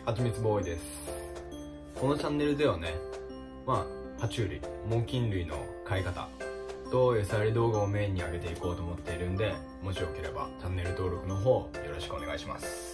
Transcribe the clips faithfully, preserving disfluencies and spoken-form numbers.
はちみつボーイです。このチャンネルではね、まあ爬虫類、猛禽類の飼い方と餌やり動画をメインに上げていこうと思っているんで、もしよければチャンネル登録の方よろしくお願いします。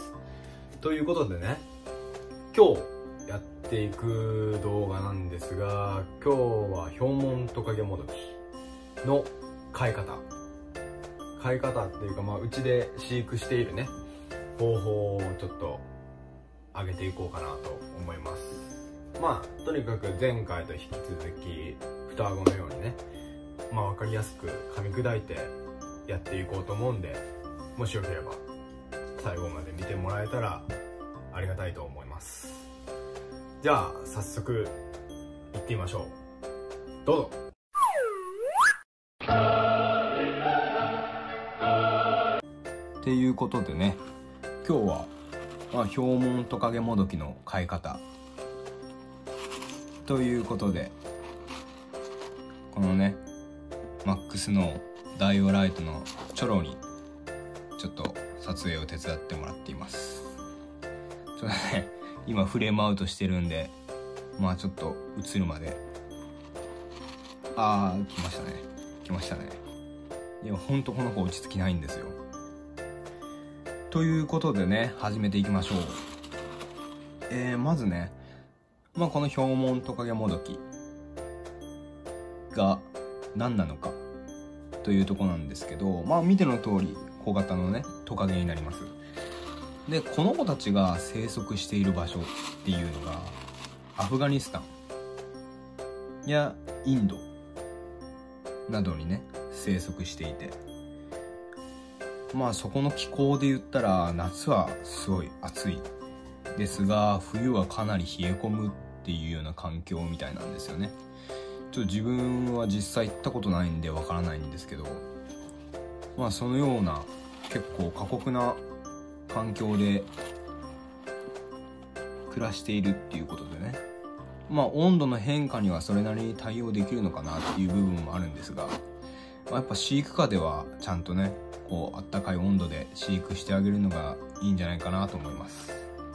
ということでね、今日やっていく動画なんですが、今日はヒョウモントカゲモドキの飼い方飼い方っていうか、まあうちで飼育しているね方法をちょっと上げていこうかなと思います。まあとにかく前回と引き続き双子のようにね、まあ分かりやすく噛み砕いてやっていこうと思うんで、もしよければ最後まで見てもらえたらありがたいと思います。じゃあ早速行ってみましょう。どうぞ。っていうことでね、今日は、まあ、ヒョウモントカゲモドキの飼い方ということで、このねマックスのダイオライトのチョロにちょっと撮影を手伝ってもらっています。ちょっとね今フレームアウトしてるんで、まあちょっと映るまで。あー来ましたね来ましたね。いやほんとこの子落ち着きないんですよ。ということでね、始めていきましょう。えー、まずね、まあこのヒョウモントカゲモドキが何なのかというとこなんですけど、まあ見ての通り小型のねトカゲになります。でこの子たちが生息している場所っていうのがアフガニスタンやインドなどにね生息していて、まあそこの気候で言ったら夏はすごい暑いですが、冬はかなり冷え込むっていうような環境みたいなんですよね。ちょっと自分は実際行ったことないんでわからないんですけど、まあそのような結構過酷な環境で暮らしているっていうことでね、まあ温度の変化にはそれなりに対応できるのかなっていう部分もあるんですが、まあ、やっぱ飼育下ではちゃんとねこうあったかい温度で飼育してあげるのがいいんじゃないかなと思います。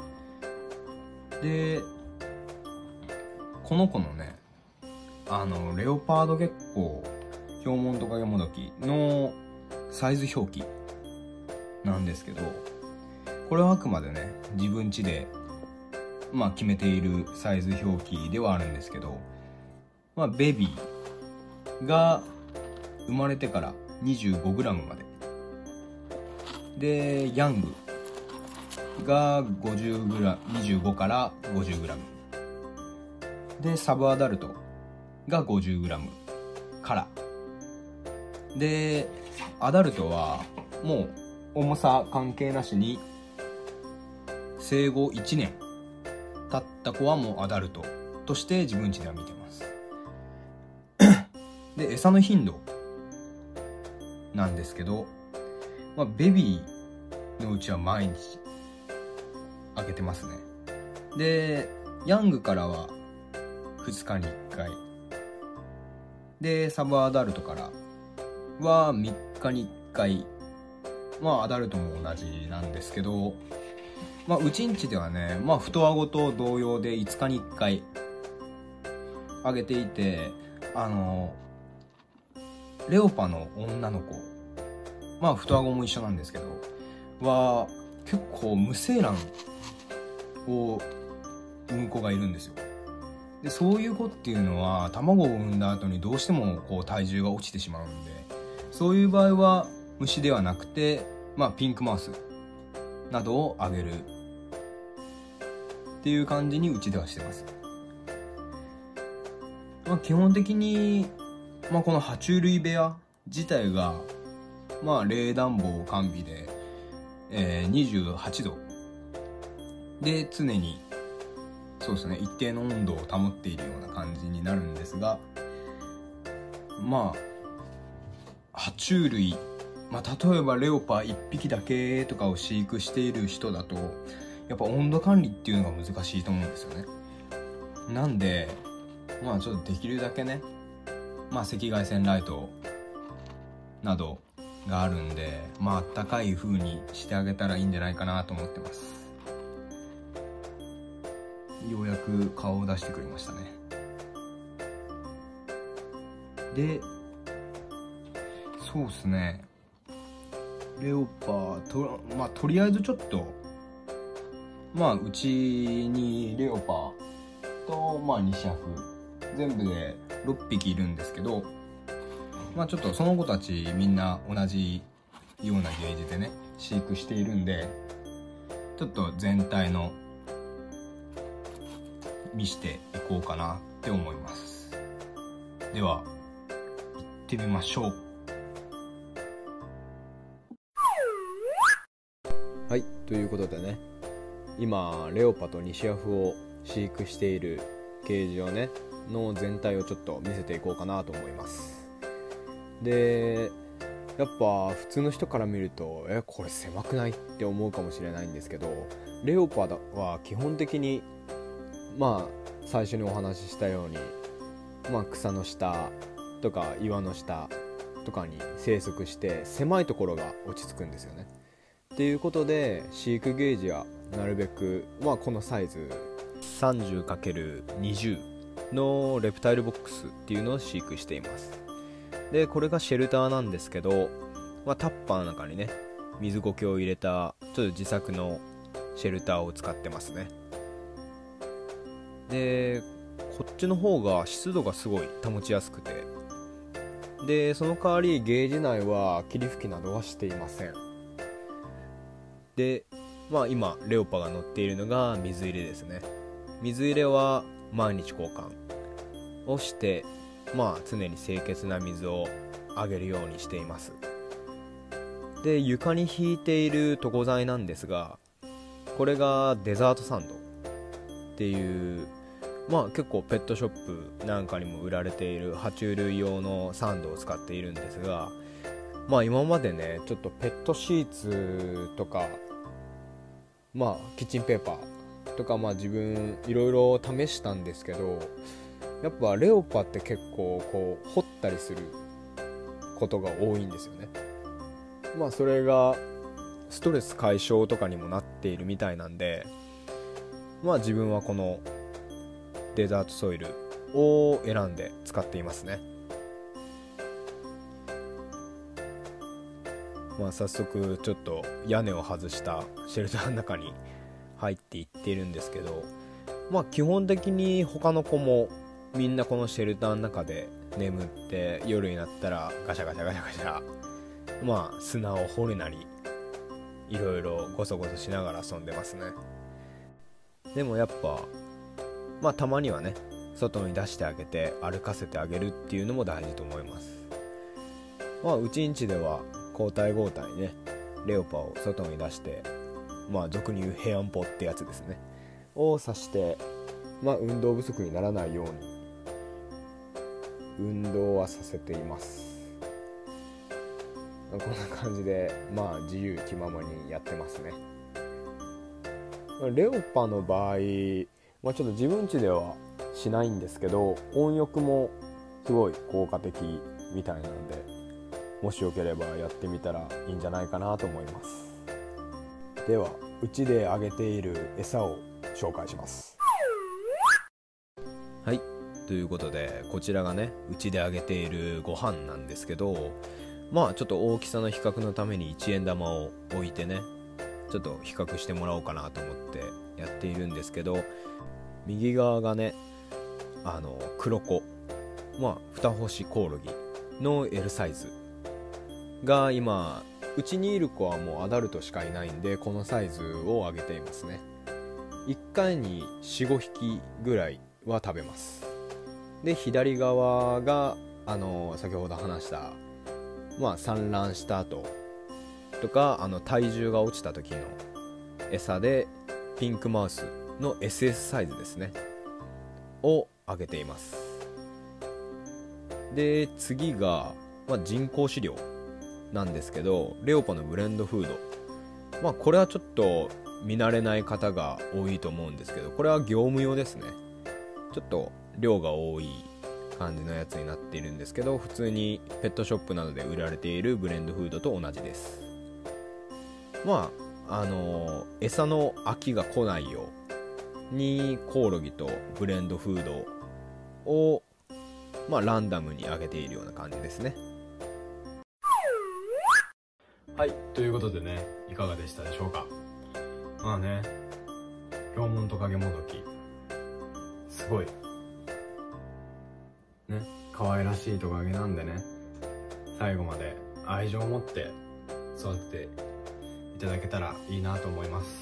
でこの子のねあのレオパードゲッコヒョウモントカゲモドキのサイズ表記なんですけど、これはあくまでね自分家でまあ決めているサイズ表記ではあるんですけど、まあベビーが生まれてから にじゅうごグラム までで、ヤングが ごじゅうグラム、にじゅうごから ごじゅうグラム で、サブアダルトが ごじゅうグラム からで、アダルトはもう重さ関係なしに生後いちねん経った子はもうアダルトとして自分家では見てますで、餌の頻度なんですけど、まあ、ベビーのうちは毎日あげてますね。でヤングからはふつかにいっかいで、サブアダルトからはみっかにいっかい、まあアダルトも同じなんですけど、まあうちんちではね、まあ太あごと同様でいつかにいっかいあげていて、あのレオパの女の子、まあ太あごも一緒なんですけどは結構無精卵を産む子がいるんですよ。でそういう子っていうのは卵を産んだ後にどうしてもこう体重が落ちてしまうんで、そういう場合は虫ではなくて、まあピンクマウスなどをあげるっていう感じにうちではしてます。まあ、基本的に、まあ、この爬虫類部屋自体がまあ冷暖房完備で、えー、にじゅうはちどで常にそうですね一定の温度を保っているような感じになるんですが、まあ爬虫類、まあ、例えばレオパいっぴきだけとかを飼育している人だとやっぱ温度管理っていうのが難しいと思うんですよね。なんでまあちょっとできるだけね、まあ赤外線ライトなどがあるんで、まああったかい風にしてあげたらいいんじゃないかなと思ってます。 ようやく顔を出してくれましたね。でそうですね、レオパーと、まあとりあえずちょっとまあうちにレオパーとまあにシャフ全部でろっぴきいるんですけど、まあちょっとその子たちみんな同じようなゲージでね飼育しているんで、ちょっと全体の見していこうかなって思います。では行ってみましょう。 はい、ということでね、今レオパとニシアフを飼育しているケージをねの全体をちょっと見せていこうかなと思います。でやっぱ普通の人から見るとえこれ狭くないって思うかもしれないんですけど、レオパは基本的にまあ最初にお話ししたように、まあ、草の下とか岩の下とかに生息して狭いところが落ち着くんですよね。っていうことで飼育ゲージはなるべく、まあ、このサイズ さんじゅうかけるにじゅう のレプタイルボックスっていうのを飼育しています。でこれがシェルターなんですけど、まあ、タッパーの中にね水苔を入れたちょっと自作のシェルターを使ってますね。でこっちの方が湿度がすごい保ちやすくて、でその代わりゲージ内は霧吹きなどはしていません。でまあ今レオパが乗っているのが水入れですね。水入れは毎日交換をして、まあ常に清潔な水をあげるようにしています。で床に引いている床材なんですが、これがデザートサンドっていう、まあ結構ペットショップなんかにも売られている爬虫類用のサンドを使っているんですが、まあ今までねちょっとペットシーツとかまあキッチンペーパーとかまあ自分いろいろ試したんですけど、やっぱレオパって結構こう掘ったりすることが多いんですよね。まあそれがストレス解消とかにもなっているみたいなんで、まあ自分はこのデザートソイルを選んで使っていますね。まあ早速ちょっと屋根を外したシェルターの中に入っていっているんですけど、まあ基本的に他の子もみんなこのシェルターの中で眠って、夜になったらガシャガシャガシャガシャまあ砂を掘るなりいろいろゴソゴソしながら遊んでますね。でもやっぱまあたまにはね外に出してあげて歩かせてあげるっていうのも大事と思います。まあうちんちでは交代交代ねレオパを外に出して、まあ俗に言うヘアンポってやつですねをさして、まあ運動不足にならないように運動はさせています。こんな感じでまあ自由気ままにやってますね。レオパの場合、まあ、ちょっと自分家ではしないんですけど、温浴もすごい効果的みたいなので、もしよければやってみたらいいんじゃないかなと思います。ではうちであげている餌を紹介します。はい、ということでこちらがねうちであげているご飯なんですけど、まあちょっと大きさの比較のためにいちえん玉を置いてねちょっと比較してもらおうかなと思ってやっているんですけど、右側がねあの黒子、まあ二星コオロギの エル サイズが今うちにいる子はもうアダルトしかいないんで、このサイズをあげていますね。いっかいに よん,ご 匹ぐらいは食べます。で左側があの先ほど話したまあ産卵した後とかあの体重が落ちた時の餌でピンクマウスの エスエス サイズですねをあげています。で次が、まあ、人工飼料なんですけど、レオパのブレンドフード、まあこれはちょっと見慣れない方が多いと思うんですけど、これは業務用ですね。ちょっと量が多い感じのやつになっているんですけど、普通にペットショップなどで売られているブレンドフードと同じです。まああのー、餌の飽きが来ないようにコオロギとブレンドフードを、まあ、ランダムにあげているような感じですね。 はい、ということでね、いかがでしたでしょうか。まあね、ヒョウモントカゲモドキすごいね、可愛らしいトカゲなんでね、最後まで愛情を持って育てていただけたらいいなと思います。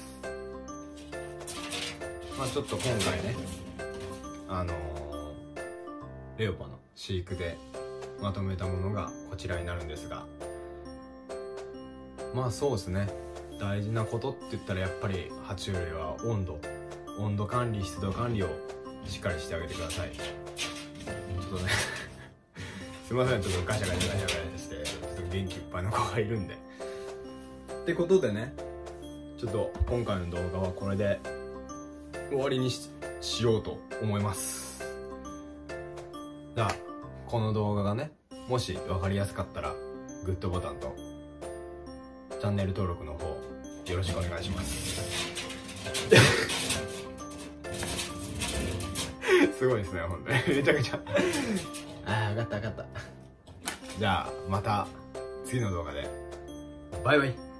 まあちょっと今回ね、あのー、レオパの飼育でまとめたものがこちらになるんですが、まあそうですね、大事なことって言ったらやっぱり爬虫類は温度温度管理、湿度管理をしっかりしてあげてください。ちょっとねすいません、ちょっとガシャガシャガシャガシャしてちょっと元気いっぱいの子がいるんでってことでね、ちょっと今回の動画はこれで終わりに し, しようと思います。じゃあこの動画がね、もし分かりやすかったらグッドボタンとチャンネル登録の方よろしくお願いしますすごいですね、ほんとにめちゃくちゃああ、分かった分かった。じゃあまた次の動画でバイバイ。